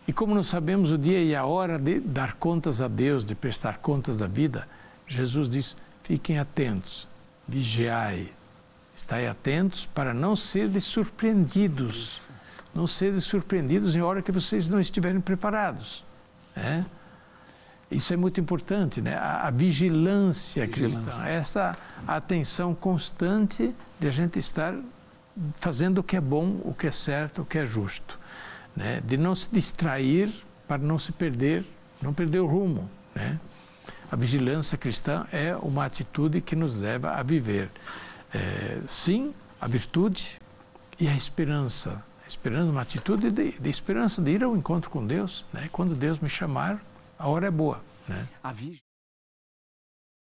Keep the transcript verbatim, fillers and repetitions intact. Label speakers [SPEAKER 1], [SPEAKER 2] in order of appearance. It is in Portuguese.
[SPEAKER 1] E como não sabemos o dia e a hora de dar contas a Deus, de prestar contas da vida, Jesus diz, fiquem atentos, vigiai, estai atentos para não serem surpreendidos. Isso. Não serem surpreendidos em hora que vocês não estiverem preparados. É? Isso é muito importante, né? A, a vigilância, vigilância cristã, essa atenção constante de a gente estar fazendo o que é bom, o que é certo, o que é justo. Né? De não se distrair para não se perder, não perder o rumo. Né? A vigilância cristã é uma atitude que nos leva a viver, é, sim, a virtude e a esperança. A esperança, uma atitude de, de esperança, de ir ao encontro com Deus. Né? Quando Deus me chamar, a hora é boa. Né?